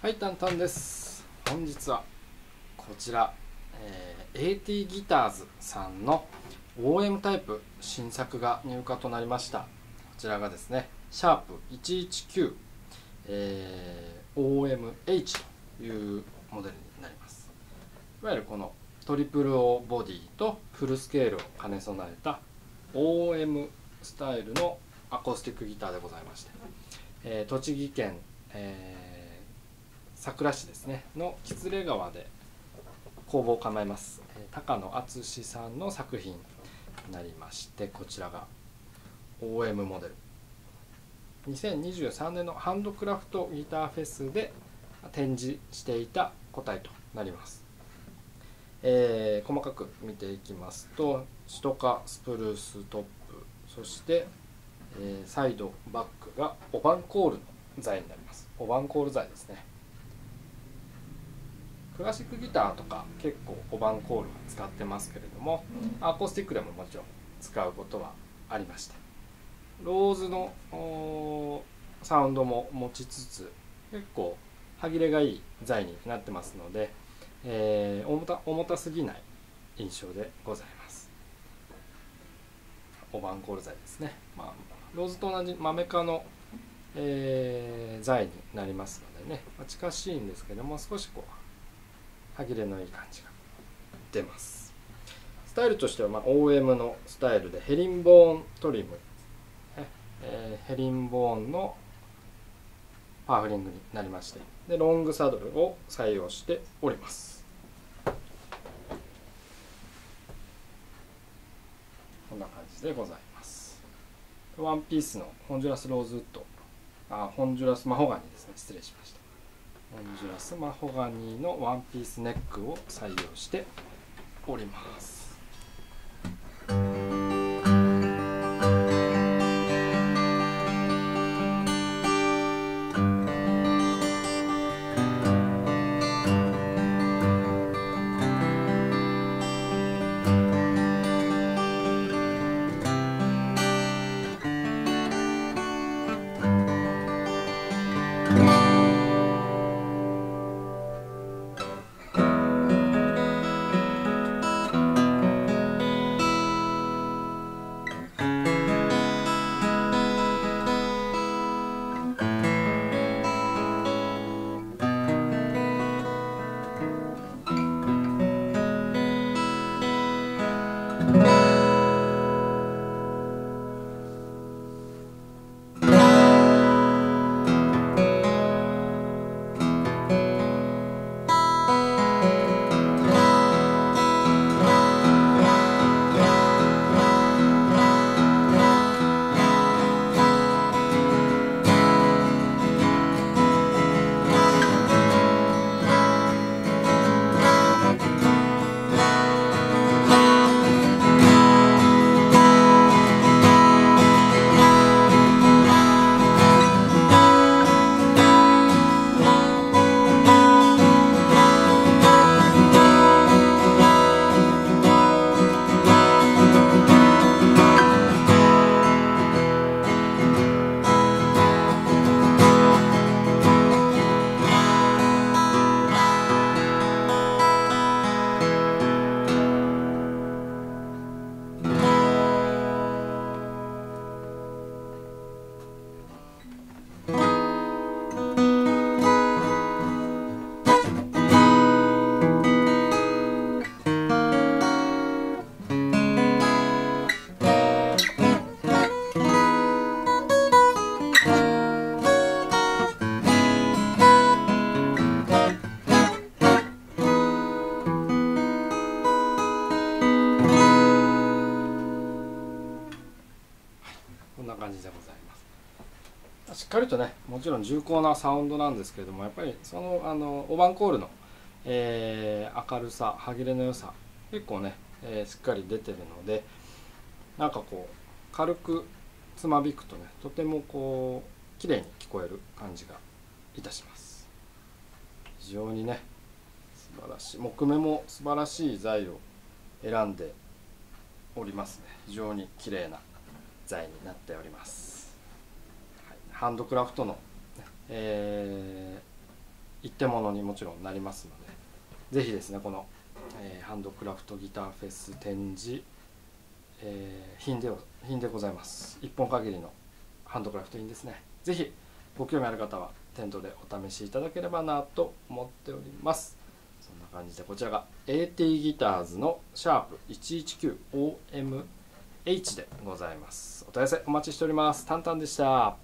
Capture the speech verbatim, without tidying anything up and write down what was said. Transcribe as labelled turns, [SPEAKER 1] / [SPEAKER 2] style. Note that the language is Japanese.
[SPEAKER 1] はい、タンタンです。本日はこちら、えー、エーティー ギターズさんの オーエム タイプ新作が入荷となりました。こちらがですね、シャープいちいちきゅう、えー、オーエムエイチ というモデルになります。いわゆるこのトリプル オー ボディとフルスケールを兼ね備えた オーエム スタイルのアコースティックギターでございまして、えー、栃木県、えーさくら市ですねの喜連川で工房を構えます高野敦さんの作品になりまして、こちらが オーエム モデルにせんにじゅうさんねんのハンドクラフトギターフェスで展示していた個体となります。えー、細かく見ていきますと、シトカスプルーストップ、そして、えー、サイドバックがオバンコールの材になります。オバンコール材ですね。クラシックギターとか結構オバンコールは使ってますけれども、アコースティックでももちろん使うことはありまして、ローズのサウンドも持ちつつ結構歯切れがいい材になってますので、えー、重た重たすぎない印象でございます。オバンコール材ですね、まあ、ローズと同じマメ科の、えー、材になりますのでね、まあ、近しいんですけども、少しこう歯切れのいい感じが出ます。スタイルとしては、まあ、オーエム のスタイルでヘリンボーントリム、えー、ヘリンボーンのパワフリングになりまして、でロングサドルを採用しております。こんな感じでございます。ワンピースのホンジュラスローズウッド、あホンジュラスマホガニですね、失礼しました。ホンジュラスマホガニのワンピースネックを採用しております。こんな感じでございます。しっかりとね、もちろん重厚なサウンドなんですけれども、やっぱりそのあのオバンコールの、えー、明るさ、歯切れの良さ結構ね、えー、しっかり出てるので、なんかこう軽くつまびくとね、とてもこう綺麗に聞こえる感じがいたします。非常にね素晴らしい、木目も素晴らしい材を選んでおりますね。非常に綺麗な材になっております。はい、ハンドクラフトの、えー、 一点物にもちろんなりますので、ぜひですねこの、えー、ハンドクラフトギターフェス展示、えー、品で品でございます。いっぽん限りのハンドクラフト品ですね。ぜひご興味ある方は店頭でお試しいただければなと思っております。そんな感じで、こちらが エーティー ギターズのシャープ いちいちきゅうオーエムエイチ でございます。お問い合わせお待ちしております。タンタンでした。